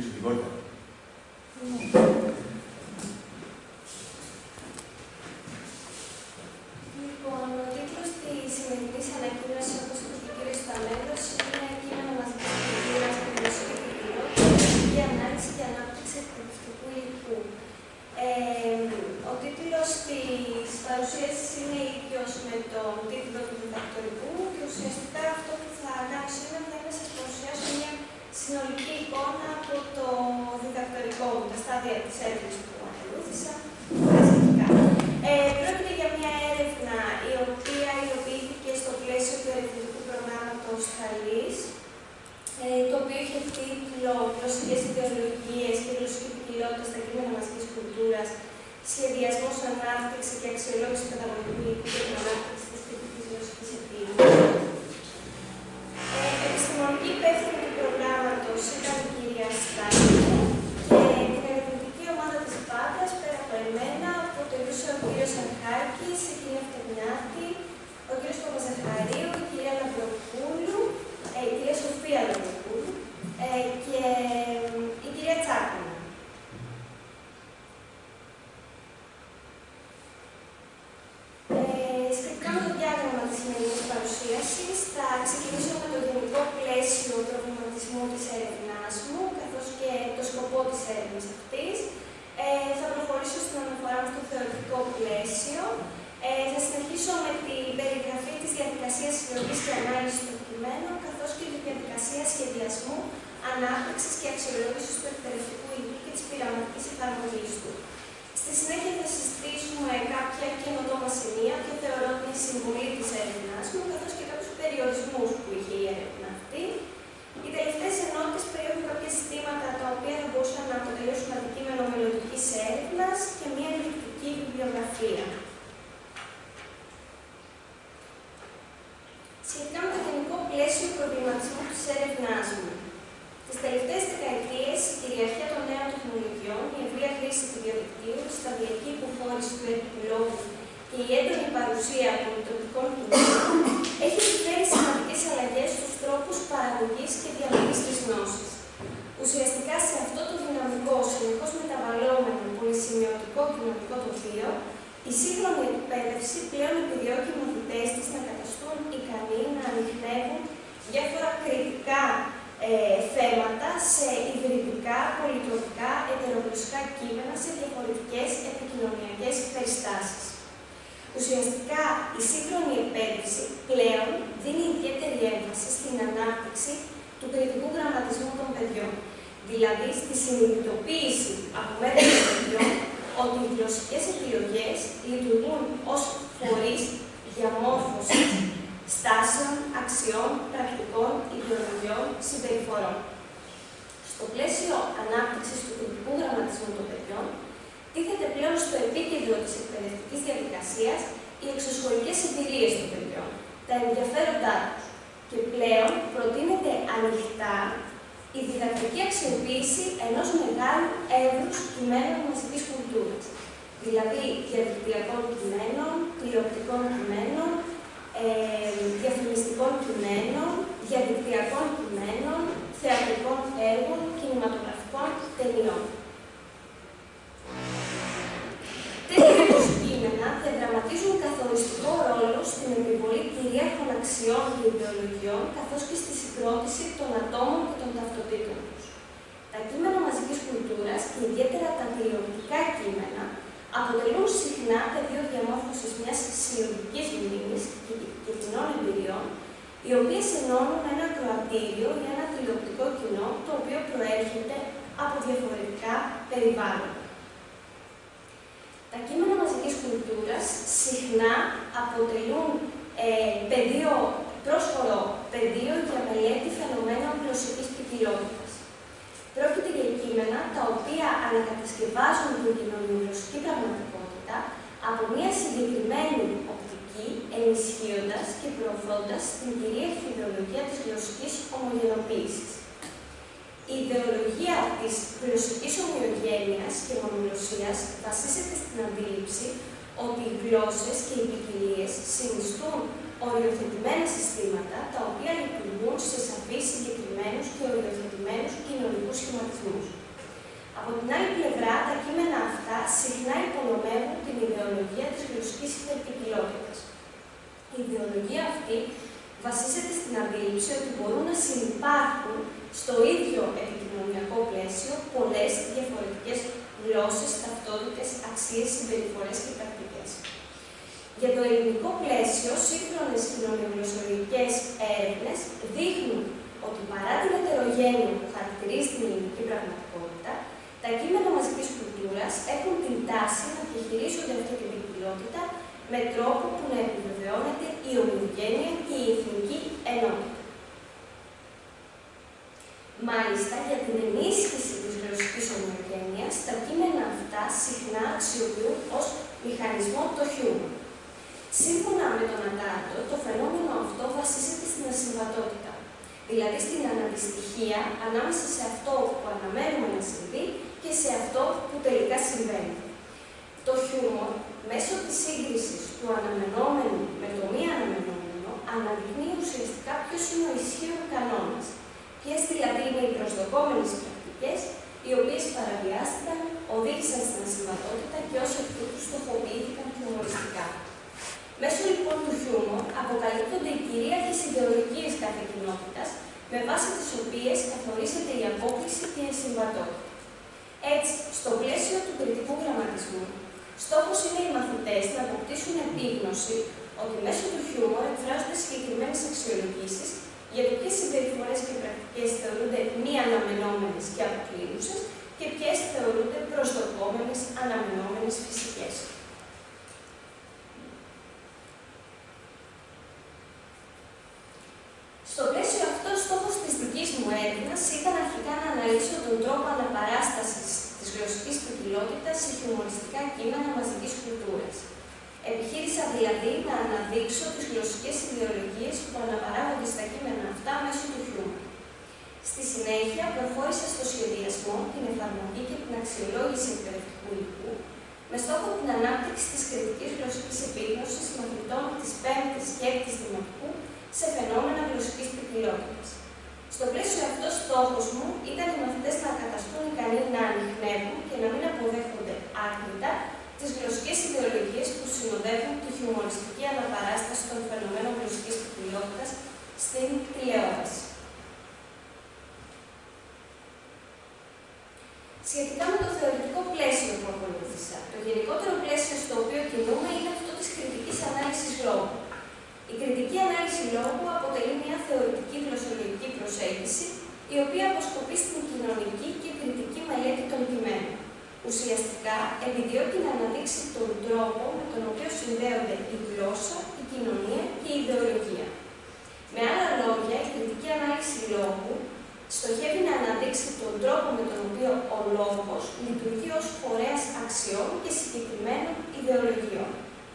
εξωτικότητα. Λοιπόν, ο τίτλος της σημερινής ανακοίνωσης, όπως είπε και ο κ. Σταμέλος, είναι κείμενο μαζικής κουλτούρας, δημοσίου και κοινότητας, η ανάλυση και ανάπτυξη εκπαιδευτικού υλικού. Ο τίτλος της παρουσίασης είναι ίδιος με τον τίτλο του διδακτορικού και ουσιαστικά αυτό που θα κάνω σήμερα θα είναι να σας παρουσιάσω μια συνολική εικόνα από το διδακτορικό μου, τα στάδια της έρευνας που ακολούθησα. Πρόκειται για μια έρευνα η οποία υλοποιήθηκε στο πλαίσιο του ερευνητικού προγράμματος Χαλής, το οποίο είχε τίτλο «Γλωσσικές ιδεολογίες και γλωσσική ποικιλότητα στα κείμενα μαζικής κουλτούρας, σχεδιασμός, ανάπτυξη και αξιολόγηση παιδαγωγικού υλικού και την ανάπτυξη της κριτικής γλωσσικής επίλυσης». Επιστημονική υπεύθυνη του προγράμματος ήταν η κυρία Στάνη και την ερευνητική ομάδα της Πάντας, πέρα από εμένα, αποτελούσε ο κύριος Αρχάκης, η κυρία Φτενιάτη, ο κύριος Παπαζαχαρίου, η κυρία Λαμπροπούλου, η κυρία Σοφία Λαμπροπούλου και η κυρία Τσάκουνα. Σχετικά με το διάγραμμα της σημερινής παρουσίασης, θα ξεκινήσω με το γενικό πλαίσιο προβληματισμού της έρευνάς μου, καθώς και το σκοπό της έρευνας αυτής. Θα προχωρήσω στην αναφορά μου στο θεωρητικό πλαίσιο. Θα συνεχίσω με την περιγραφή της διαδικασίας συλλογής και ανάλυσης των κειμένων, καθώς και τη διαδικασία σχεδιασμού, ανάπτυξης και αξιολόγησης του εκπαιδευτικού υλικού και της πειραματικής εφαρμογής του. Στη συνέχεια θα συζητήσουμε κάποια καινοτόμα σημεία και θεωρώ την συμβολή της έρευνάς μου, καθώς και κάποιους περιορισμούς που είχε η έρευνα αυτή. Οι τελευταίες ενότητες περιέχουν κάποια ζητήματα τα οποία θα μπορούσαν να αποτελέσουν αντικείμενο μελλοντικής έρευνας και μια ενδεικτική βιβλιογραφία. Σχετικά με το γενικό πλαίσιο προβληματισμού της έρευνάς μου. Τις τελευταίες δεκαετίες, η κυριαρχία των νέων τεχνολογιών, η ευρεία χρήση του διαδικτύου, η σταδιακή υποχώρηση του έντυπου λόγου και η έντονη παρουσία πολυτροπικών κειμένων έχει επιφέρει σημαντικές αλλαγές στους τρόπους παραγωγής και διαμονής της γνώσης. Ουσιαστικά σε αυτό το δυναμικό, συνεχώς μεταβαλλόμενο, πολυσημειωτικό κοινωνικό τοπίο, η σύγχρονη εκπαίδευση πλέον επιδιώκει οι μαθητές της να καταστούν ικανοί να ανιχνεύουν διάφορα κριτικά θέματα σε υβριδικά, πολυτροπικά, ετερογλωσσικά κείμενα σε διαφορετικές επικοινωνιακές περιστάσεις. Ουσιαστικά, η σύγχρονη εκπαίδευση πλέον δίνει ιδιαίτερη έμφαση στην ανάπτυξη του κριτικού γραμματισμού των παιδιών, δηλαδή στη συνειδητοποίηση από μέρους των παιδιών ότι οι γλωσσικές επιλογές λειτουργούν ως φορείς διαμόρφωσης στάσεων, αξιών, πρακτικών, ιδεολογιών, συμπεριφορών. Στο πλαίσιο ανάπτυξης του κριτικού γραμματισμού των παιδιών, τίθεται πλέον στο επίκεντρο της εκπαιδευτικής διαδικασίας οι εξωσχολικές εμπειρίες των παιδιών, τα ενδιαφέροντά τους και πλέον προτείνεται ανοιχτά η διδακτική αξιοποίηση ενός μεγάλου εύρους κειμένων μαζικής κουλτούρας, δηλαδή διαδικτυακών κειμένων, τηλεοπτικών κειμένων, διαφημιστικών κειμένων, διαδικτυακών κειμένων, θεατρικών έργων, κινηματογραφικών ταινιών. Τέτοιου κείμενα διαδραματίζουν καθοριστικό ρόλο στην επιβολή κυρίαρχων αξιών και ιδεολογιών, καθώς και στη συγκρότηση των ατόμων και των ταυτοτήτων τους. Τα κείμενα μαζικής κουλτούρας και ιδιαίτερα τα τηλεοπτικά κείμενα αποτελούν συχνά πεδίο διαμόρφωσης μιας συλλογικής μνήμης και κοινών εμπειριών, οι οποίες ενώνουν ένα ακροατήριο ή ένα τηλεοπτικό κοινό, το οποίο προέρχεται από διαφορετικά περιβάλλοντα. Τα κείμενα μαζικής κουλτούρας συχνά αποτελούν πρόσφορο πεδίο για μελέτη φαινομένων γλωσσικής ποικιλότητας. Πρόκειται για κείμενα τα οποία ανακατασκευάζουν την κοινωνιογλωσσική πραγματικότητα από μια συγκεκριμένη οπτική, ενισχύοντας και προωθώντας την κυρίαρχη ιδεολογία της γλωσσικής ομογενοποίησης. Η ιδεολογία της γλωσσικής ομοιογένειας και μονογλωσσίας βασίζεται στην αντίληψη ότι οι γλώσσες και οι ποικιλίες συνιστούν οριοθετημένα συστήματα τα οποία λειτουργούν σε σαφείς, συγκεκριμένους και οριοθετημένους κοινωνικούς σχηματισμούς. Από την άλλη πλευρά, τα κείμενα αυτά συχνά υπονομεύουν την ιδεολογία της γλωσσικής υπερποικιλότητας. Η ιδεολογία αυτή βασίζεται στην αντίληψη ότι μπορούν να συνυπάρχουν στο ίδιο επικοινωνιακό πλαίσιο πολλές διαφορετικές γλώσσες, ταυτότητες, αξίες, συμπεριφορές και πρακτικές. Για το ελληνικό πλαίσιο, σύγχρονες κοινωνιογλωσσολογικές έρευνες δείχνουν ότι παρά την ετερογένεια που χαρακτηρίζει την ελληνική πραγματικότητα, τα κείμενα μαζικής κουλτούρας έχουν την τάση να διαχειρίζονται αυτή την ποικιλότητα με τρόπο που να επιβεβαιώνεται η ομοιογένεια και η εθνική ενότητα. Μάλιστα, για την ενίσχυση της γλωσσικής ομοιογένειας, τα κείμενα αυτά συχνά αξιοποιούν ως μηχανισμό το χιούμορ. Σύμφωνα με τον Ατάρτο, το φαινόμενο αυτό βασίζεται στην ασυμβατότητα, δηλαδή στην αναντιστοιχία ανάμεσα σε αυτό που αναμένουμε να συμβεί και σε αυτό που τελικά συμβαίνει. Το χιούμορ, μέσω της σύγκρισης του αναμενόμενου με το μη αναμενόμενο, αναδεικνύει ουσιαστικά ποιος είναι ο ισχύων κανόνας, ποιες δηλαδή είναι οι προσδοκόμενες πρακτικές, οι οποίες παραβιάστηκαν, οδήγησαν στην ασυμβατότητα και ως εκ τούτου στοχοποιήθηκαν χιουμοριστικά. Μέσω λοιπόν του χιούμορ αποκαλύπτονται οι κυρίαρχες ιδεολογίες κάθε κοινότητας, με βάση τις οποίες καθορίζεται η απόκληση και η ασυμβατότητα. Έτσι, στο πλαίσιο του κριτικού γραμματισμού, στόχος είναι οι μαθητές να αποκτήσουν επίγνωση ότι μέσω του χιούμορ εκφράζονται συγκεκριμένες αξιολογήσεις για το ποιες συμπεριφορές και πρακτικές θεωρούνται μη αναμενόμενες και αποκλίνουσες και ποιες θεωρούνται προσδοκόμενες, αναμενόμενες, φυσικές. Στο πλαίσιο αυτό, στόχος της δικής μου έρευνας ήταν αρχικά να αναλύσω τον τρόπο αναπαράστασης της γλωσσικής ποικιλότητας σε χιουμοριστικά κείμενα μαζικής κουλτούρας. Επιχείρησα δηλαδή να αναδείξω τις γλωσσικές ιδεολογίες που αναπαράγονται στα κείμενα αυτά μέσω του χιούμορ. Στη συνέχεια, προχώρησα στο σχεδιασμό, την εφαρμογή και την αξιολόγηση εκπαιδευτικού υλικού, με στόχο την ανάπτυξη της κριτικής γλωσσικής επίγνωσης μαθητών της 5ης και 6ης δημοτικού σε φαινόμενα γλωσσικής ποικιλότητας. Στο πλαίσιο αυτό, στόχος μου ήταν οι μαθητές να καταστούν ικανοί να ανιχνεύουν και να μην αποδέχονται άκρητα τις γλωσσικές ιδεολογίες που συνοδεύουν τη χιουμοριστική αναπαράσταση των φαινομένων γλωσσικής ποικιλότητας στην τηλεόραση. Σχετικά με το θεωρητικό πλαίσιο που ακολούθησα, το γενικότερο πλαίσιο στο οποίο κινούμε είναι αυτό της κριτικής ανάλυσης λόγου. Η κριτική ανάλυση λόγου αποτελεί μια θεωρητική γλωσσολογική προσέγγιση, η οποία αποσκοπεί στην κοινωνική και κριτική μελέτη των κειμένων. Ουσιαστικά, επιδιώκει να αναδείξει τον τρόπο με τον οποίο συνδέονται η γλώσσα, η κοινωνία και η ιδεολογία. Με άλλα λόγια, η κριτική ανάλυση λόγου στοχεύει να αναδείξει τον τρόπο με τον οποίο ο λόγος λειτουργεί ως φορέας αξιών και συγκεκριμένων ιδεολογιών.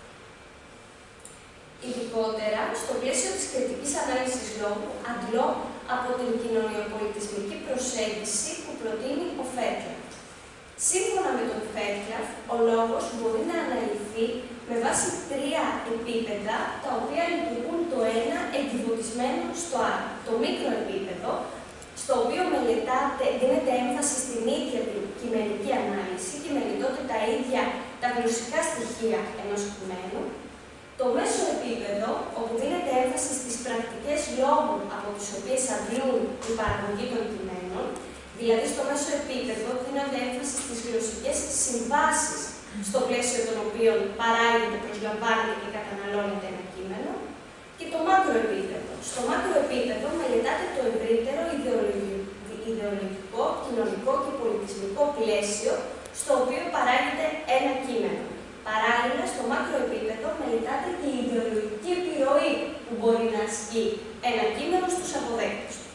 Ειδικότερα, στο πλαίσιο της κριτικής ανάλυσης λόγου, αντλώ από την κοινωνιοπολιτισμική προσέγγιση που προτείνει ο Φέτλαφ. Σύμφωνα με τον Φέτλαφ, ο λόγος μπορεί να αναλυθεί με βάση 3 επίπεδα, τα οποία λειτουργούν το ένα εγκυβωτισμένο στο άλλο. Το μικρό επίπεδο, στο οποίο δίνεται έμφαση στην ίδια την κειμενική ανάλυση και μελετώνται τα ίδια τα γλωσσικά στοιχεία ενός κειμένου. Το μέσο επίπεδο, όπου δίνεται έμφαση στις πρακτικές λόγου από τις οποίες αντλούν η παραγωγή των κειμένων, δηλαδή στο μέσο επίπεδο δίνονται έμφαση στις γλωσσικές συμβάσεις στο πλαίσιο των οποίων παράγεται, προσλαμβάνεται και καταναλώνεται ένα κείμενο, και το μάκρο επίπεδο. Στο μάκρο επίπεδο μελετάται το ευρύτερο ιδεολογικό, κοινωνικό και πολιτισμικό πλαίσιο στο οποίο παράγεται ένα κείμενο. Παράλληλα, στο μάκρο επίπεδο μελετάται η ιδεολογική επιρροή που μπορεί να ασκεί ένα κείμενο στους αποδέκτες του.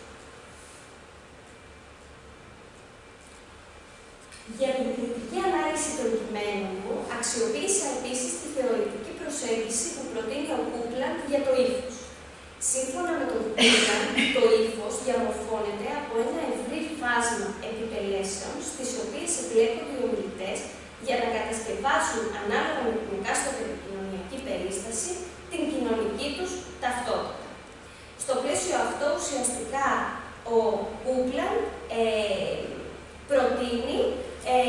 Για την κριτική ανάλυση των κειμένων μου, αξιοποίησα επίσης τη θεωρητική προσέγγιση που προτείνει ο Κούκλαντ για το ύφος. Σύμφωνα με τον Κούκλαντ, το ύφος διαμορφώνεται από ένα ευρύ φάσμα επιτελέσεων, στις οποίες εμπλέκονται οι ομιλητές για να κατασκευάσουν, ανάλογα με την εκάστοτε επικοινωνιακή περίσταση, την κοινωνική τους ταυτότητα. Στο πλαίσιο αυτό, ουσιαστικά, ο Κούκλαντ προτείνει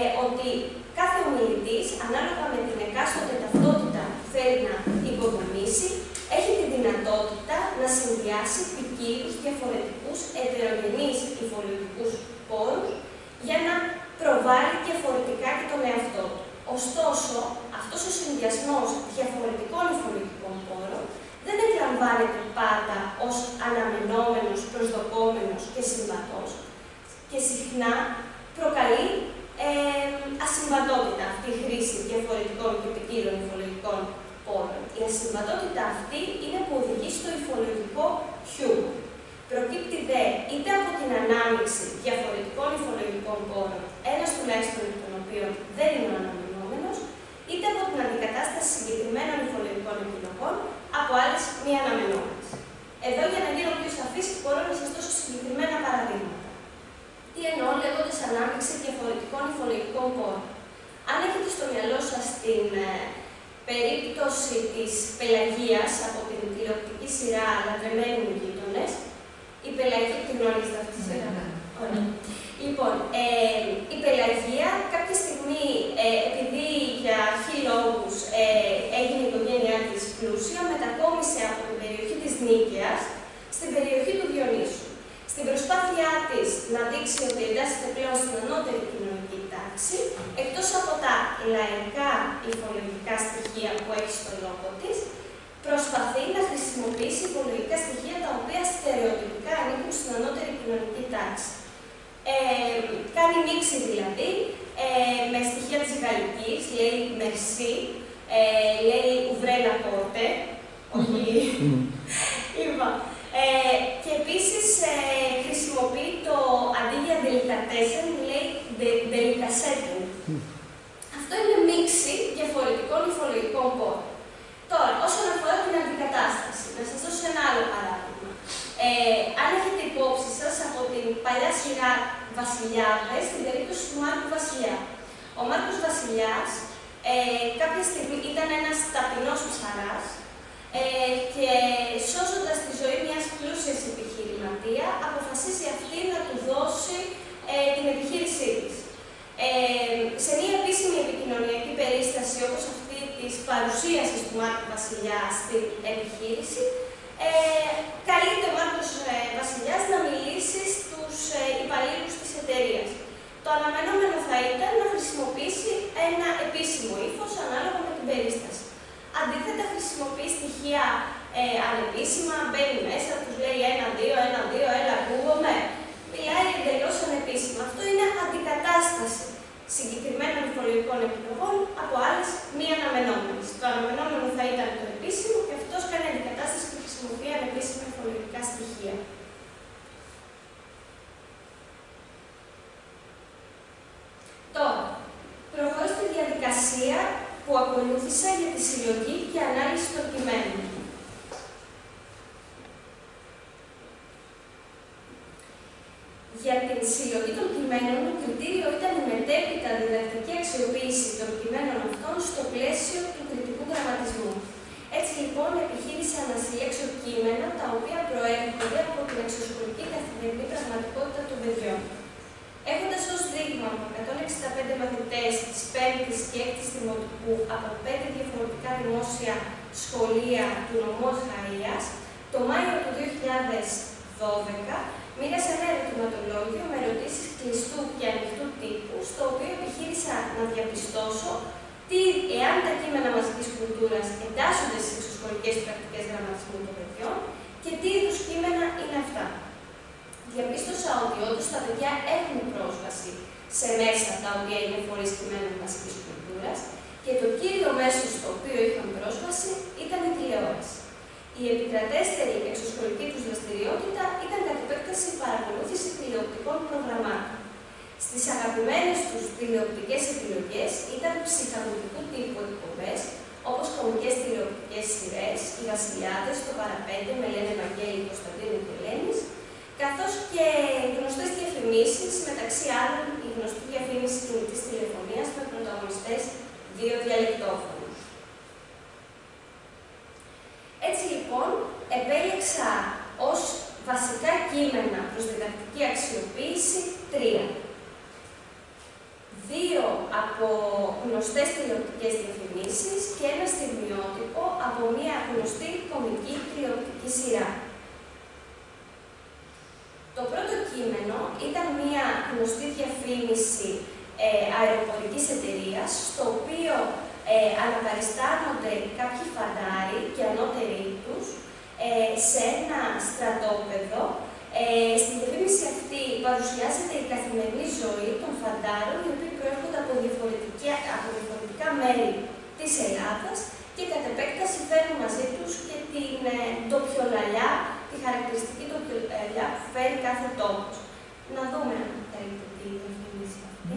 ότι κάθε ομιλητής, ανάλογα με την εκάστοτε ταυτότητα που θέλει να υποδομήσει, έχει τη δυνατότητα να συνδυάσει ποικίλους, διαφορετικούς, ετερογενείς υφολογικούς πόρους για να προβάλλει διαφορετικά και τον εαυτό του. Ωστόσο, αυτός ο συνδυασμός διαφορετικών υφολογικών πόρων δεν εκλαμβάνεται πάντα ως αναμενόμενος, προσδοκόμενος και συμβατός και συχνά προκαλεί ασυμβατότητα αυτή η χρήση διαφορετικών και ποικίλων υφολογικών πόρων. Η ασυμβατότητα αυτή είναι που οδηγεί στο υφολογικό χιούμορ. Προκύπτει δε είτε από την ανάμειξη διαφορετικών υφολογικών πόρων, ένας τουλάχιστον εκ των οποίων δεν είναι ο αναμενόμενος, είτε από την αντικατάσταση συγκεκριμένων υφολογικών επιλογών από άλλες μη αναμενόμενες. Εδώ, για να γίνω πιο σαφής, μπορώ να σας δώσω συγκεκριμένα παραδείγματα. Τι εννοώ λέγοντας ανάμειξη διαφορετικών υφολογικών πόρων. Αν έχετε στο μυαλό σας την περίπτωση της Πελαγίας από την τηλεοπτική σειρά «Λατρεμένοι μου γείτονες», η Πελαγία, την γνωρίζετε αυτή τη σειρά? Ωραία. Λοιπόν, η Πελαγία κάποια στιγμή, επειδή για αρχή λόγους έγινε η οικογένειά της πλούσια, μετακόμισε από την περιοχή της Νίκαιας στην περιοχή του Διονύσου. Στην προσπάθειά της να δείξει ότι εντάσσεται πλέον στην ανώτερη κοινωνική τάξη, εκτός από τα λαϊκά υφολογικά στοιχεία που έχει στο λόγο της, προσπαθεί να χρησιμοποιήσει υφολογικά στοιχεία τα οποία στερεοτυπικά ανήκουν στην ανώτερη κοινωνική τάξη. Κάνει μίξη δηλαδή με στοιχεία της γαλλικής, λέει merci, λέει ouvrez la porte, όχι. Λοιπόν, και επίσης χρησιμοποιεί το αντί για delicatessen, λέει delicatessen. Αυτό είναι μίξη διαφορετικών υφολογικών πόρων. Τώρα, όσον αφορά την αντικατάσταση, να σας δώσω ένα άλλο παράδειγμα. Αν έχετε υπόψη σας από την παλιά σειρά Βασιλιάδες, στην περίπτωση του Μάρκου Βασιλιά. Ο Μάρκος Βασιλιάς κάποια στιγμή ήταν ένας ταπεινός ψαράς και σώζοντας τη ζωή μιας πλούσιας επιχειρηματία, αποφασίζει αυτή να του δώσει την επιχείρησή της. Σε μια επίσημη επικοινωνιακή περίσταση όπως αυτή της παρουσίασης του Μάρκου Βασιλιά στην επιχείρηση, καλείται ο Μάρκος Βασιλιάς να μιλήσει στους υπαλλήλους της εταιρείας. Το αναμενόμενο θα ήταν να χρησιμοποιήσει ένα επίσημο ύφος ανάλογα με την περίσταση. Αντίθετα, χρησιμοποιεί στοιχεία ανεπίσημα, μπαίνει μέσα, τους λέει 1-2, 1-2, έλα ακούγομαι. Μιλάει εντελώς ανεπίσημα. Αυτό είναι αντικατάσταση συγκεκριμένων υφολογικών επιλογών από άλλες μη αναμενόμενες. Το αναμενόμενο θα ήταν το επίσημο και αυτός κάνει αντικατάσταση και χρησιμοποιεί ανεπίσημα υφολογικά στοιχεία. Τώρα, προχωρώ στη διαδικασία που ακολούθησα για τη συλλογή και ανάλυση των κειμένων. Για την συλλογή των κειμένων, το κριτήριο ήταν η μετέπειτα διδακτική αξιοποίηση των κειμένων αυτών στο πλαίσιο του κριτικού γραμματισμού. Έτσι λοιπόν, επιχείρησα να συλλέξω κείμενα τα οποία προέρχονται από την εξωσχολική καθημερινή πραγματικότητα των παιδιών. Έχοντας ως δείγμα από 165 μαθητές της 5ης και 6ης Δημοτικού από 5 διαφορετικά δημόσια σχολεία του νομού Αχαΐας, το Μάιο του 2012 μοίρασα ένα ερωτηματολόγιο με ερωτήσεις κλειστού και ανοιχτού τύπου, στο οποίο επιχείρησα να διαπιστώσω εάν τα κείμενα μαζικής κουλτούρας εντάσσονται στις εξωσχολικές πρακτικές γραμματισμού των παιδιών και τι είδους κείμενα είναι αυτά. Διαπίστωσα ότι όντως τα παιδιά έχουν πρόσβαση σε μέσα τα οποία είναι φορείς κειμένων μαζικής κουλτούρας και το κύριο μέσο στο οποίο είχαν πρόσβαση ήταν η τηλεόραση. Η επικρατέστερη εξωσχολική τους δραστηριότητα ήταν κατ' επέκταση η παρακολούθηση τηλεοπτικών προγραμμάτων. Στις αγαπημένες τους τηλεοπτικές επιλογές ήταν ψυχαγωγικού τύπου εκπομπές, όπως κωμικές τηλεοπτικές σειρές, οι Βασιλιάδες, το Παραπέντε με Ελένη Βαγγέλη, Κωνσταντίνου και Ελένης, καθώς και γνωστές διαφημίσεις, μεταξύ άλλων η γνωστή διαφήμιση κινητής τηλεφωνίας με πρωταγωνιστές δύο διαλεκτόφωνους. Έτσι λοιπόν, επέλεξα ως βασικά κείμενα προς διδακτική αξιοποίηση 3. 2 από γνωστές τηλεοπτικές διαφημίσεις και ένα στιγμιότυπο από μια γνωστή κωμική τηλεοπτική σειρά. Το πρώτο κείμενο ήταν μια γνωστή διαφήμιση αεροπορικής εταιρείας, στο οποίο αναπαριστάνονται κάποιοι φαντάροι και ανώτεροι τους σε ένα στρατόπεδο. Στη διαφήμιση αυτή παρουσιάζεται η καθημερινή ζωή των φαντάρων, οι οποίοι προέρχονται από διαφορετικά μέρη της Ελλάδας και κατ' επέκταση φέρνουν μαζί τους και την ντοπιολαλιά, τη χαρακτηριστική ντοπιολαλιά που φέρει κάθε τόπος. Να δούμε αν θέλετε τη διαφήμιση αυτή.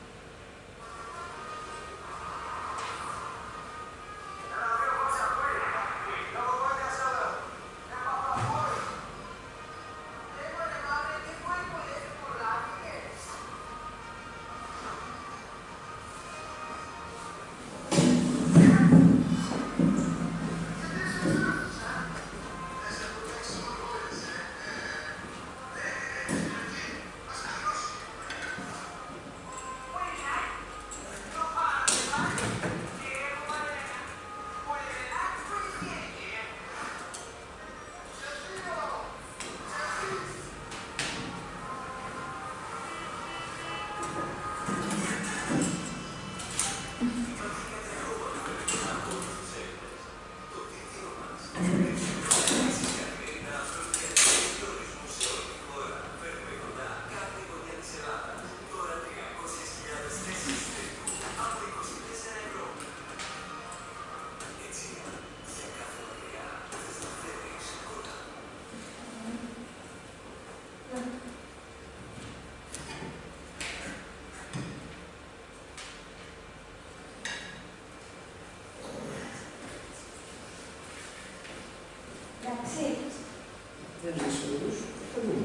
Δεν είναι σίγουρος, θα δούμε.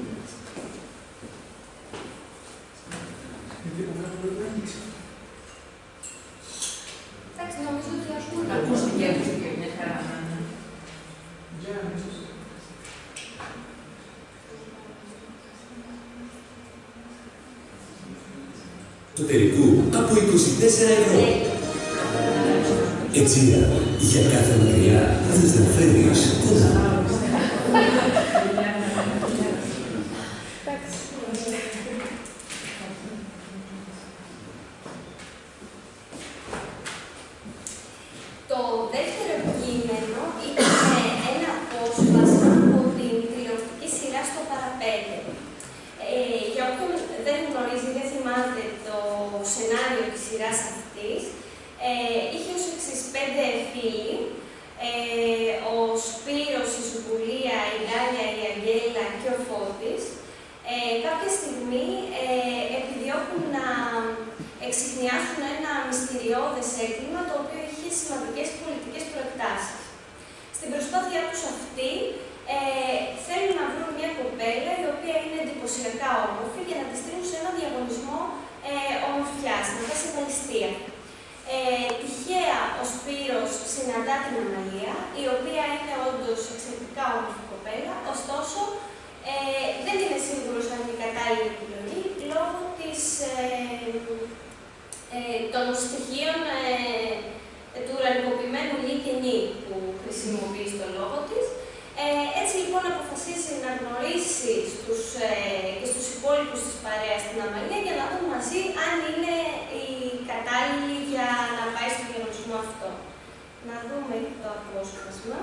Γιατί από κάτω πρέπει να ανοίξει. Εντάξει, νομίζω ότι έχουμε ακούστηκε μια χαρά. Για αμέσως. Εσωτερικού από 24 ευρώ. Ετσία, για κάθε μακριά θες να φέρεις κοντά. Το δεύτερο κείμενο ήταν ένα απόσπασμα από την τηλεοπτική σειρά στο Παραπέντε. Για όποιον δεν γνωρίζει, δεν θυμάται το σενάριο της σειράς αυτής, είχε ως εξής 5 φίλοι, ο Σπύρος, η Ζουμπουλία, η Γκάλια, η Αγγέλα και ο Φώτης. Κάποια στιγμή επιδιώκουν να εξιχνιάσουν ένα μυστηριώδες έγκλημα, το οποίο είχε σημαντικές πολιτικές προεκτάσεις. Στην προσπάθειά τους αυτή, θέλουν να βρουν μια κοπέλα η οποία είναι εντυπωσιακά όμορφη για να τη στείλουν σε ένα διαγωνισμό ομορφιάς, να πάει σε βαλιστεία. Τυχαία ο Σπύρος συναντά την Αμαλία, η οποία είναι όντως εξαιρετικά όμορφη κοπέλα, ωστόσο δεν είναι σίγουρος αν είναι η κατάλληλη επιλογή λόγω των στοιχείων του ουρανικοποιημένου λι και νι που χρησιμοποιεί στο λόγο της. Έτσι λοιπόν αποφασίζει να γνωρίσει και στους υπόλοιπους της παρέας την Αμαλία για να δουν μαζί αν είναι η κατάλληλη για να πάει στο διαγωνισμό αυτό. Να δούμε το απόσπασμα.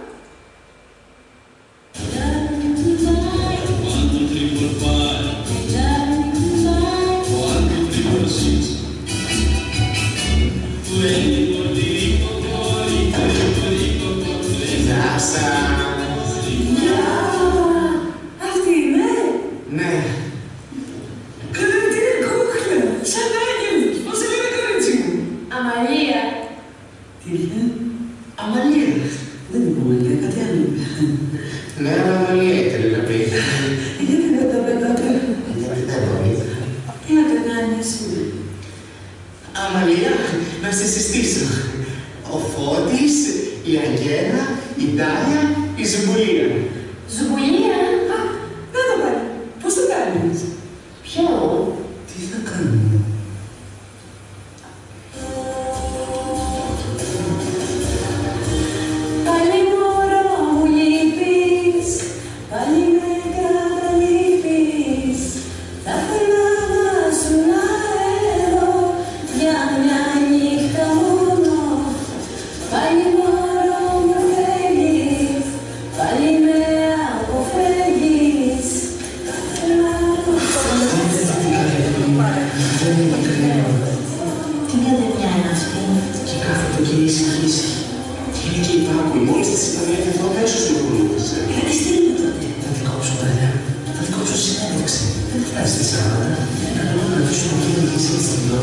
Γεια σας! Γεια! Αυτή είναι! Ναι. Καλέ, τι είναι κούκλα! Σαν άγγελος! Πώς σε λένε κορίτσι μου! Αμαλία! Τι είναι? Αμαλία. Δεν είναι Αμαλία, κάτι άλλο. Ναι, αλλά Αμαλία ήθελε να πει. Γιατί δεν τα πέτατε? Γιατί δεν μπορεί. Τι να τα κάνεις? Αμαλία, να σε συστήσω. Ο Φώτης, η Αγγέλα, η Ντάλια, η Ζουμπουλία. Ζουμπουλία! Α, να το πάρει. Πώς το κάνεις? Ποιο? Τι θα κάνουμε?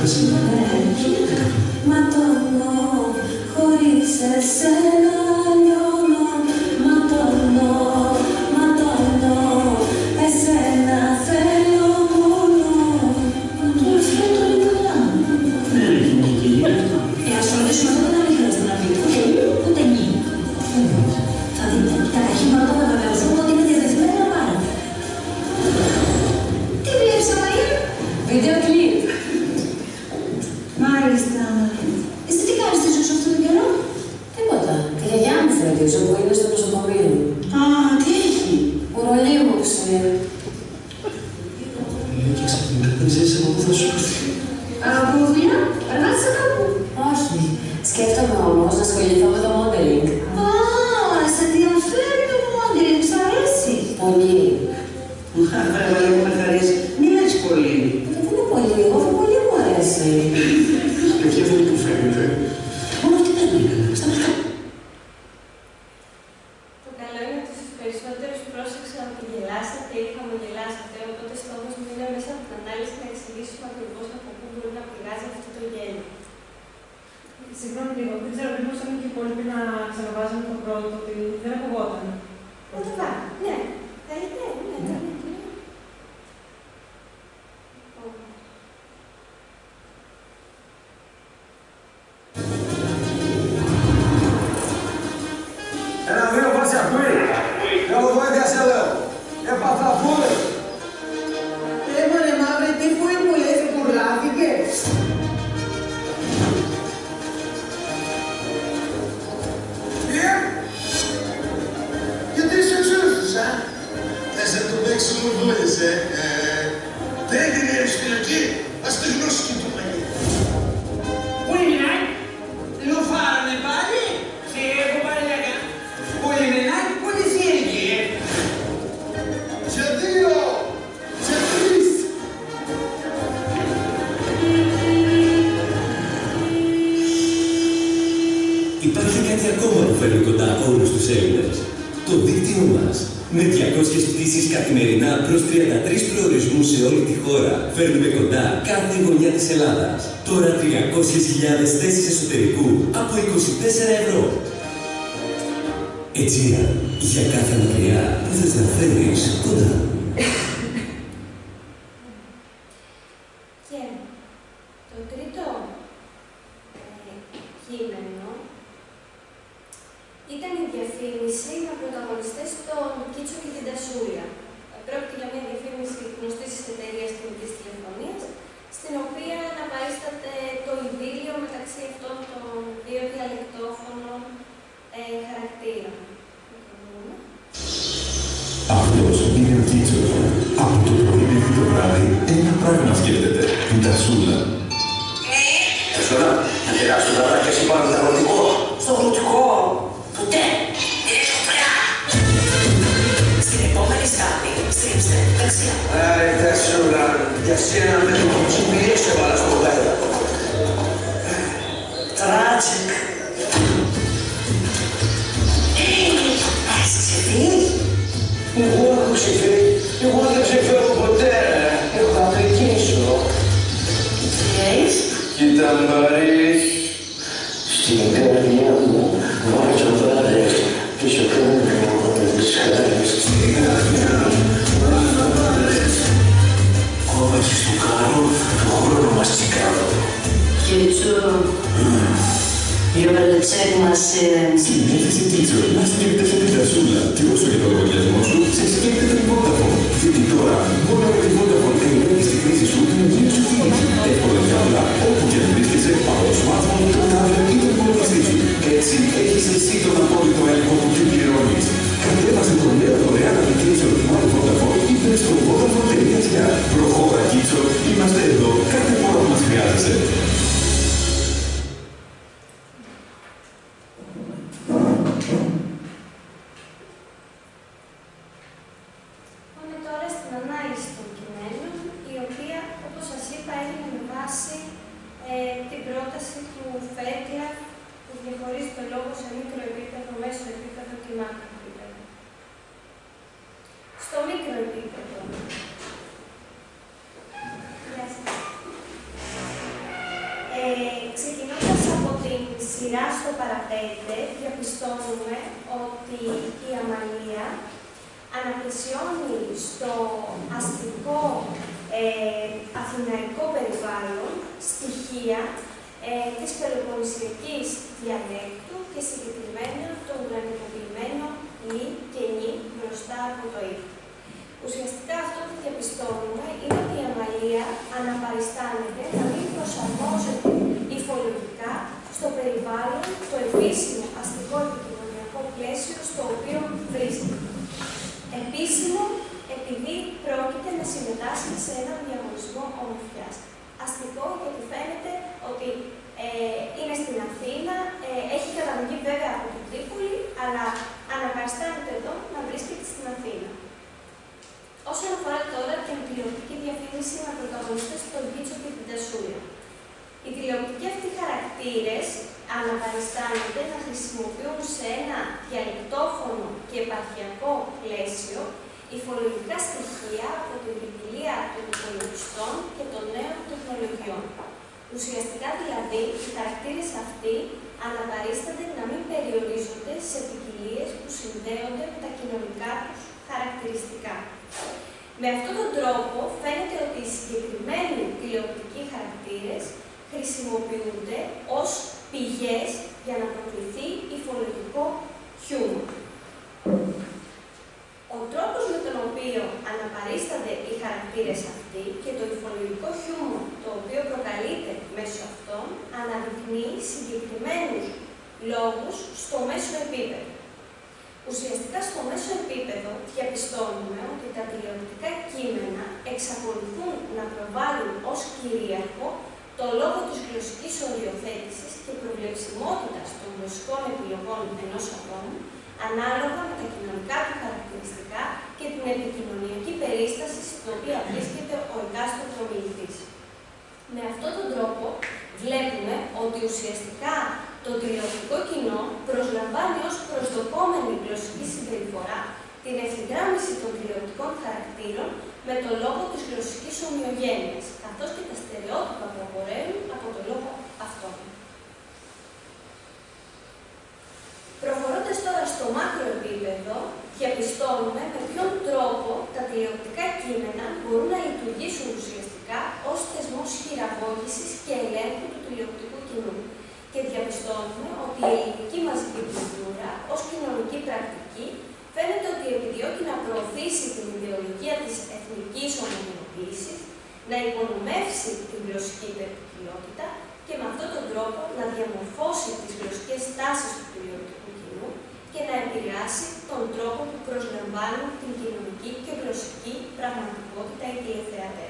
Ματώνω, χωρίς εσένα λιώνω. Ματώνω, εσένα θέλω μόνο. Τώρα φέρε το λίγο καλά. Δεν είναι και γι' αυτό. Ας φροντίσουμε τότε να μην χρειάζεται να πει ούτε γη, ούτε νη. Θα δείτε, τα καχύματα θα βεβαιωθούν ότι είναι διαδεθμένα να πάρουν. Τι βλέπεις, Αμαρία? Βίντεο κλιπ. Μάλιστα. Εσύ τι κάνεις στη ζωή σου αυτόν τον καιρό? Τίποτα. Τη γιαγιά μου φροντίζω που είναι στο νοσοκομείο. Α, τι έχει? Ουρολίμωξη. Λέω και ξαφνικά δεν ξέρεις από πού θα σου έρθει. Από δουλειά, περνάς κάπου? Όχι. Σκέφτομαι όμως να ασχοληθώ με το modeling. Α, σε ενδιαφέρει το modeling, σ' αρέσει? Πολύ. Έβαλε μου να χαρίσει. Μην έτσι πολύ. Γιατί είναι πολύ, εγώ πολύ μου αρέσει. Και ποια θέλει που φαίνεται. Μόνο αυτή δεν είναι καλά. Σταματά. Το καλό είναι ότι στους περισσότερους πρόσεξα ότι γελάσατε ή χαμογελάσατε, οπότε στόχος μου είναι μέσα από την ανάλυση να εξηγήσουμε ακριβώς από πού μπορεί να πηγάζει αυτό το γέλιο. Συγγνώμη λίγο, δεν ξέρω μήπως είναι και οι υπόλοιποι να ξαναβάζουν το πρώτο, ότι δεν ακουγόταν. Να το βάλω, ναι. Θέλετε, ναι. Ένα-δύο μας ακούει. Εγώ βοήθεια σε λέω. Έπαθα φούρες. Έμονε μαύρη, τι φούι μου λες, κουρλάθηκες. Γιατί είσαι εξούφους, α? Θες να το παίξεις μου βούλες, δεν την έρθει στην εκεί, ας το γνώσει και το πανί. Πού είναι, λουφάρανε πάλι, σε κουμπαλιάκα. Πού είναι, πού είναι εσύ εκεί, Και δύο, και τρεις. Υπάρχει κάτι ακόμα που φέρνει κοντά όλους τους Έλληνες. Το δίκτυό μας. Με 200 πτήσεις καθημερινά προς 33 προορισμούς σε όλη τη χώρα, φέρνουμε κοντά κάθε γωνιά της Ελλάδας. Τώρα 300.000 θέσεις εσωτερικού από 24 ευρώ. Aegean, για κάθε μακριά που θες να φέρεις κοντά. Και το τρίτο κείμενο ήταν η διαφήμιση με πρωταγωνιστές τον Κίτσο και την Τασούλα. Πρόκειται για μια διαφήμιση γνωστής της εταιρείας κινητής τηλεφωνίας, στην οποία αναπαρίσταται το ειδήλιο μεταξύ αυτών των δύο διαλεκτόφωνων χαρακτήρων. Αυτός είναι ο Κίτσος. Από το πρωί μέχρι το βράδυ ένα πράγμα σκέφτεται. Την Τασούλα. Τασούλα, να γελάσουν τα βράδια εσύ πάνω στο αγροτικό. Στο αγροτικό. Ποτέ. Ήρθω πια. Στην επόμενη στάδη, στρίψτε δεξιά. Άρα, Τασούλα, για σένα με το κουτσουπιέ σε βάλα στο γάιδα. Tragic. Έχεις ξεφύγει? Εγώ έχω ξεφύγει. Εγώ δεν ξεφεύγω ποτέ. Έχω να πρικήσω. Τι έχεις? Κοίτα Μαρίς, στην καρδιά μου βάζω βάρες και σε κάνω τις χάρες. Στην καρδιά μου βάζω βάρες. Κόβεσαι στο κάρο, το χρόνο μας τσικάρω. Κίτσο, you're the check machine. Στην έκθεση Κίτσο, να σκέφτεσαι την Τασούλα και όσο για το λογαριασμό σου, σε σκέφτεται την Vodafone. Γιατί τώρα, μόνο με τη Vodafone ελέγχεις στη χρήση σου την ενιαία σου κίνηση. Εύκολα και απλά, όπου και αν βρίσκεσαι, από το smartphone, το tablet ή τον υπολογιστή σου. Έτσι, έχεις εσύ τον απόλυτο έλεγχο που τι πληρώνεις. Κατέβασε το νέο δωρεάν application My Vodafone ή μπες στο vodafone.gr. Προχώρα Κίτσο, είμαστε εδώ κάθε φορά που μας χρειάζεσαι. Πάμε τώρα στην ανάλυση των κειμένων, η οποία, όπως σας είπα, έγινε με βάση την πρόταση του Φέτλαφ που διαχωρίζει το λόγο σε μικρό επίπεδο, μέσο επίπεδο και μάκρο επίπεδο. Στο μικρό επίπεδο. Γεια σας. Ξεκινώντας από την σειρά στο παραπέντε, διαπιστώνουμε ότι η Αμαλία αναπλησιώνει στο αστικό αθηναϊκό περιβάλλον στοιχεία της πελοποννησιακής διαλέκτου και συγκεκριμένα το ουρανικοποιημένο λι και νι μπροστά από το «η». Ουσιαστικά αυτό που διαπιστώνουμε είναι ότι η Αμαλία αναπαριστάνεται να μην προσαρμόζεται υφολογικά στο περιβάλλον, το επίσημο αστικό επικοινωνιακό πλαίσιο στο οποίο βρίσκεται. Επίσημο, επειδή πρόκειται να συμμετάσχει σε έναν διαγωνισμό ομορφιάς. Αστικό, γιατί φαίνεται ότι είναι στην Αθήνα, έχει καταγωγή βέβαια από την Τρίπολη, αλλά αναπαριστάνεται εδώ να βρίσκεται στην Αθήνα. Όσον αφορά τώρα την τηλεοπτική διαφήμιση με πρωταγωνιστές τον Βίτσο και την Τασούλα. Οι τηλεοπτικοί αυτοί χαρακτήρες αναπαριστάνονται να χρησιμοποιούν σε ένα διαλεκτόφωνο και επαρχιακό πλαίσιο υφολογικά στοιχεία από την ποικιλία των υπολογιστών και των νέων τεχνολογιών. Ουσιαστικά δηλαδή, οι χαρακτήρες αυτοί αναπαρίστανται να μην περιορίζονται σε ποικιλίες που συνδέονται με τα κοινωνικά τους χαρακτηριστικά. Με αυτόν τον τρόπο φαίνεται ότι οι συγκεκριμένοι τηλεοπτικοί χαρακτήρες χρησιμοποιούνται ως πηγές για να προκληθεί υφολογικό χιούμορ. Ο τρόπος με τον οποίο αναπαρίστανται οι χαρακτήρες αυτοί και το υφολογικό χιούμορ το οποίο προκαλείται μέσω αυτών αναδεικνύει συγκεκριμένους λόγους στο μέσο επίπεδο. Ουσιαστικά στο μέσο επίπεδο διαπιστώνουμε ότι τα τηλεοπτικά κείμενα εξακολουθούν να προβάλλουν ως κυρίαρχο το λόγο της γλωσσικής οριοθέτησης και προβλεψιμότητας των γλωσσικών επιλογών ενός ατόμου, ανάλογα με τα κοινωνικά του χαρακτηριστικά και την επικοινωνιακή περίσταση στην οποία βρίσκεται ο εκάστοτε ομιλητής. Με αυτόν τον τρόπο βλέπουμε ότι ουσιαστικά το τηλεοπτικό κοινό προσλαμβάνει ως προσδοκόμενη γλωσσική συμπεριφορά την ευθυγράμμιση των τηλεοπτικών χαρακτήρων με το λόγο της γλωσσικής ομοιογένειας, καθώς και τα στερεότυπα που απορρέουν από το λόγο αυτό. Προχωρώντας τώρα στο μάκρο επίπεδο, διαπιστώνουμε με ποιον τρόπο τα τηλεοπτικά κείμενα μπορούν να λειτουργήσουν ουσιαστικά ως θεσμός χειραγώγησης και ελέγχου του τηλεοπτικού κοινού. Και διαπιστώνουμε ότι η ελληνική μαζική κουλτούρα ως κοινωνική πρακτική φαίνεται ότι επιδιώκει να προωθήσει την ιδεολογία της εθνικής ομογενοποίησης, να υπονομεύσει την γλωσσική υπερποικιλότητα και με αυτόν τον τρόπο να διαμορφώσει τις γλωσσικές τάσεις του τηλεοπτικού κοινού και να επηρεάσει τον τρόπο που προσλαμβάνουν την κοινωνική και γλωσσική πραγματικότητα οι τηλεθεατές.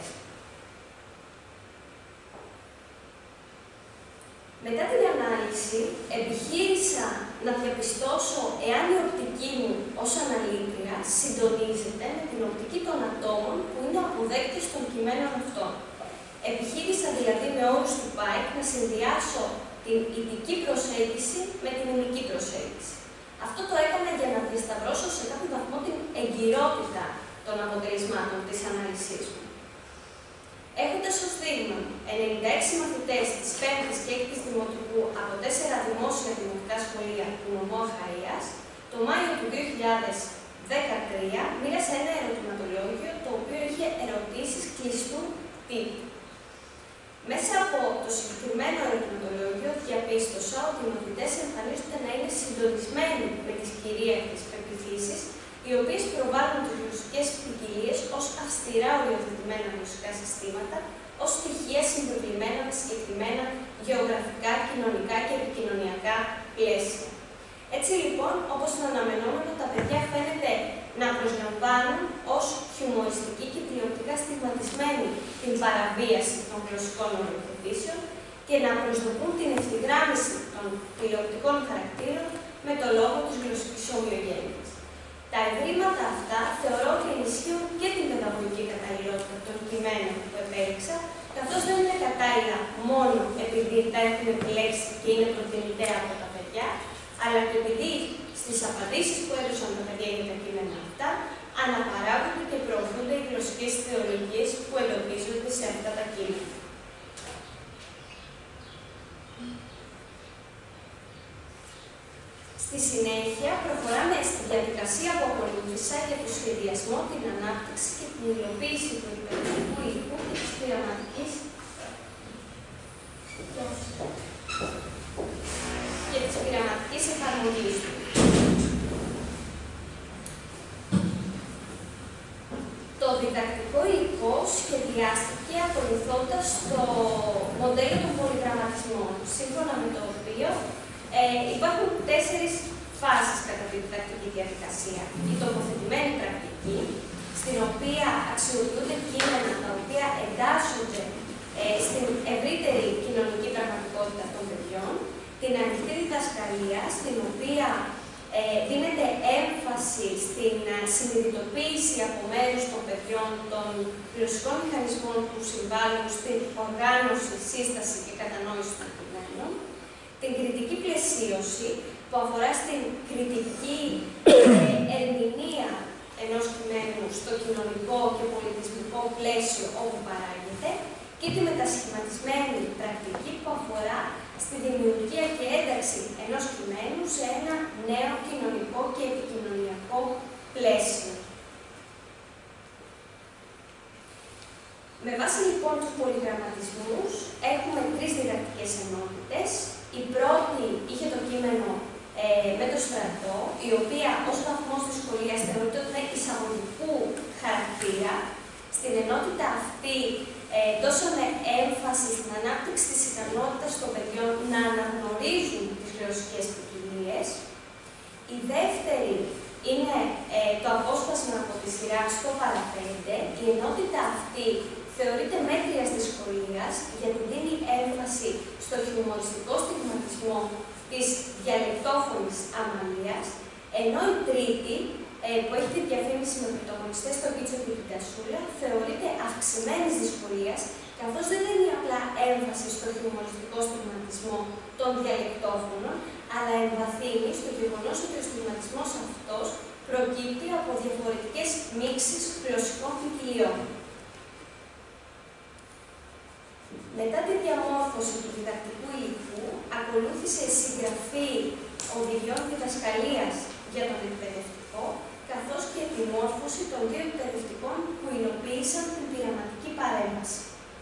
Μετά την ανάλυση, επιχείρησα να διαπιστώσω εάν η οπτική μου ως αναλύτρια συντονίζεται με την οπτική των ατόμων που είναι αποδέκτες των κειμένων αυτών. Επιχείρησα δηλαδή με όρους του ΠΑΕΚ να συνδυάσω την ηττική προσέγγιση με την ηνική προσέγγιση. Αυτό το έκανα για να διασταυρώσω σε κάποιο βαθμό την εγκυρότητα των αποτελεσμάτων της ανάλυσής μου. Έχοντας ως δείγμα 96 μαθητές της 5ης και 6ης Δημοτικού από 4 δημόσια δημοτικά σχολεία του νομού Αχαΐας, το Μάιο του 2013 μοίρασα ένα ερωτηματολόγιο το οποίο είχε ερωτήσεις κλειστού τύπου. Μέσα από το συγκεκριμένο ερωτηματολόγιο διαπίστωσα ότι οι μαθητές εμφανίζονται να είναι συντονισμένοι με τις κυρίαρχες πεποιθήσεις, οι οποίες προβάλλουν τις γλωσσικές ποικιλίες ως αυστηρά οριοθετημένα γλωσσικά συστήματα, ως στοιχεία συμπεριλημμένα με συγκεκριμένα γεωγραφικά, κοινωνικά και επικοινωνιακά πλαίσια. Έτσι λοιπόν, όπως είναι αναμενόμενο, τα παιδιά φαίνεται να προσλαμβάνουν ως χιουμοριστική και τηλεοπτικά στιγματισμένη την παραβίαση των γλωσσικών οριοθετήσεων και να προσδοκούν την ευθυγράμμιση των τηλεοπτικών χαρακτήρων με το λόγο της γλωσσικής ομοιογένειας. Τα ευρήματα αυτά θεωρώ ότι ενισχύουν και την παιδαγωγική καταλληλότητα των κειμένων που επέλεξα, καθώς δεν είναι κατάλληλα μόνο επειδή τα έχουν επιλέξει και είναι προτιμητέα από τα παιδιά, αλλά και επειδή στις απαντήσεις που έδωσαν τα παιδιά για τα κείμενα αυτά, αναπαράγονται και προωθούνται οι γλωσσικές θεολογίες που εντοπίζονται σε αυτά τα κείμενα. Στη συνέχεια, προχωράμε στη διαδικασία που ακολούθησα για το σχεδιασμό, την ανάπτυξη και την υλοποίηση του εκπαιδευτικού υλικού και της πειραματικής εφαρμογής του. Το διδακτικό υλικό σχεδιάστηκε ακολουθώντας το μοντέλο των πολυγραμματισμών, σύμφωνα με το οποίο υπάρχουν 4 φάσεις κατά τη διδακτική διαδικασία. Η τοποθετημένη πρακτική, στην οποία αξιοποιούνται κείμενα τα οποία εντάσσονται στην ευρύτερη κοινωνική πραγματικότητα των παιδιών, την ανοιχτή διδασκαλία, στην οποία δίνεται έμφαση στην συνειδητοποίηση από μέρους των παιδιών των γλωσσικών μηχανισμών που συμβάλλουν στην οργάνωση, σύσταση και κατανόηση των κειμένων, την κριτική πλαισίωση που αφορά στην κριτική ερμηνεία ενός κειμένου στο κοινωνικό και πολιτισμικό πλαίσιο όπου παράγεται και τη μετασχηματισμένη πρακτική που αφορά στη δημιουργία και ένταξη ενός κειμένου σε ένα νέο κοινωνικό και επικοινωνιακό πλαίσιο. Με βάση λοιπόν τους πολυγραμματισμούς έχουμε 3 διδακτικές ενότητες. Η πρώτη είχε το κείμενο με το στρατό, η οποία ως βαθμός δυσκολίας θεωρείται ότι είναι εισαγωγικού χαρακτήρα. Στην ενότητα αυτή δώσαμε έμφαση στην ανάπτυξη της ικανότητας των παιδιών να αναγνωρίζουν τις γλωσσικές ποικιλίες. Η δεύτερη είναι το απόσπασμα από τη σειρά στο παραπέντε. Η ενότητα αυτή θεωρείται μέτριας δυσκολίας γιατί δίνει έμφαση στο χιουμοριστικό στιγματισμό της διαλεκτόφωνης αμαλίας, ενώ η τρίτη, που έχει τη διαφήμιση με πρωταγωνιστές στο Κίτσο και την Τασούλα, θεωρείται αυξημένης δυσκολίας, καθώς δεν δίνει απλά έμφαση στο χιουμοριστικό στιγματισμό των διαλεκτόφωνων, αλλά εμβαθύνει στο γεγονός ότι ο στιγματισμός αυτός προκύπτει από διαφορετικές μίξεις γλωσσικών ποικιλιών. Μετά τη διαμόρφωση του διδακτικού υλικού, ακολούθησε η συγγραφή οδηγιών διδασκαλίας για τον εκπαιδευτικό, καθώς και η μόρφωση των 2 εκπαιδευτικών που υλοποίησαν την πειραματική παρέμβαση.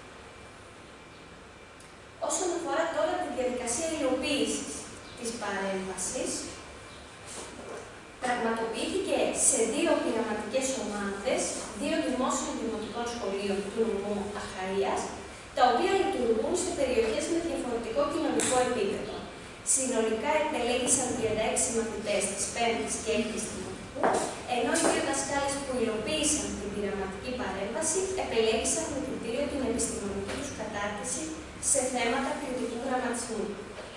Όσον αφορά τώρα τη διαδικασία υλοποίησης της παρέμβασης, πραγματοποιήθηκε σε 2 πειραματικές ομάδες, 2 δημόσιων δημοτικών σχολείων του νομού Αχαΐας, τα οποία λειτουργούν σε περιοχές με διαφορετικό κοινωνικό επίπεδο. Συνολικά επελέγησαν 36 μαθητές της 5ης και 6ης δημοτικού, ενώ οι 2 δασκάλες που υλοποίησαν την πειραματική παρέμβαση επελέγησαν με κριτήριο την επιστημονική τους κατάρτιση σε θέματα κριτικού γραμματισμού.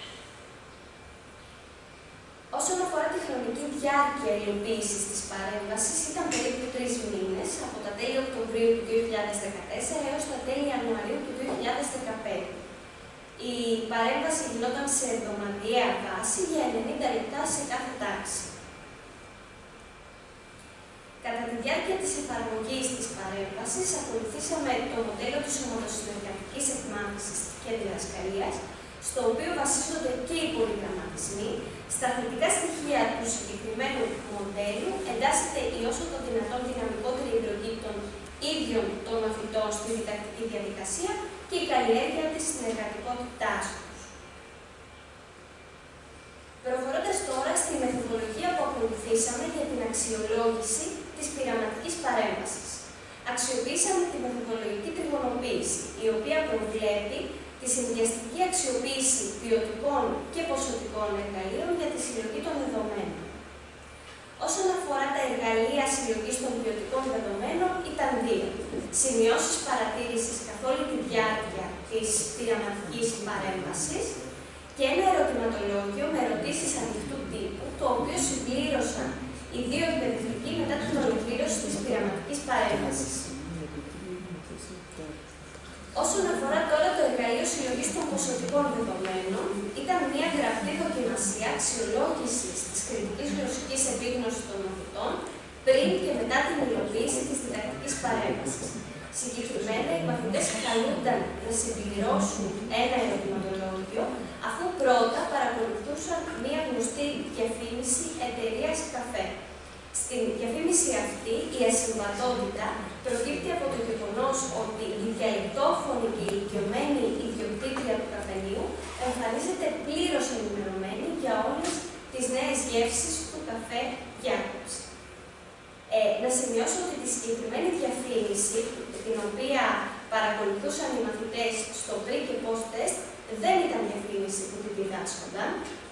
Όσον αφορά τη χρονική διάρκεια υλοποίησης της παρέμβασης, ήταν περίπου 3 μήνες, από τα τέλη Οκτωβρίου του 2014 έως τα τέλη Ιανουαρίου του 2015. Η παρέμβαση γινόταν σε εβδομαδιαία βάση για 90 λεπτά σε κάθε τάξη. Κατά τη διάρκεια της εφαρμογής της παρέμβασης, ακολουθήσαμε το μοντέλο της ομαδοσυνεργατικής εκμάθησης και διδασκαλίας, στο οποίο βασίζονται και οι πολυγραμματισμοί. Στα θετικά στοιχεία του συγκεκριμένου μοντέλου εντάσσεται η όσο το δυνατόν δυναμικότερη εμπλοκή των ίδιων των μαθητών στη διδακτική διαδικασία και η καλλιέργεια της συνεργατικότητάς τους. Προχωρώντας τώρα στη μεθοδολογία που ακολουθήσαμε για την αξιολόγηση της πειραματικής παρέμβασης. Αξιοποιήσαμε τη μεθοδολογική τριγωνοποίηση, η οποία προβλέπει τη συνδυαστική αξιοποίηση ποιοτικών και ποσοτικών εργαλείων για τη συλλογή των δεδομένων. Όσον αφορά τα εργαλεία συλλογής των ποιοτικών δεδομένων, ήταν 2. Σημειώσεις παρατήρησης καθ' όλη τη διάρκεια της πειραματικής παρέμβασης και ένα ερωτηματολόγιο με ερωτήσεις ανοιχτού τύπου, το οποίο συμπλήρωσαν οι 2 εκπαιδευτικοί μετά την ολοκλήρωση της πειραματικής παρέμβασης. Όσον αφορά τώρα το εργαλείο συλλογής των ποσοτικών δεδομένων, ήταν μια γραπτή δοκιμασία αξιολόγησης της κριτικής γλωσσικής επίγνωσης των μαθητών πριν και μετά την υλοποίηση της διδακτικής παρέμβασης. Συγκεκριμένα, οι μαθητές καλούνταν να συμπληρώσουν ένα ερωτηματολόγιο, ακολουθούσαν μία γνωστή διαφήμιση εταιρείας καφέ. Στην διαφήμιση αυτή, η ασυμβατότητα προκύπτει από το γεγονός ότι η διαλεκτόφωνη και η ηλικιωμένη ιδιοκτήτρια του καφενείου εμφανίζεται πλήρως ενημερωμένη για όλες τις νέες γεύσεις του καφέ Jacobs. Να σημειώσω ότι τη συγκεκριμένη διαφήμιση, την οποία παρακολουθούσαν οι μαθητές στο pre και post test, δεν ήταν διαφήμιση που την διδάσκονταν,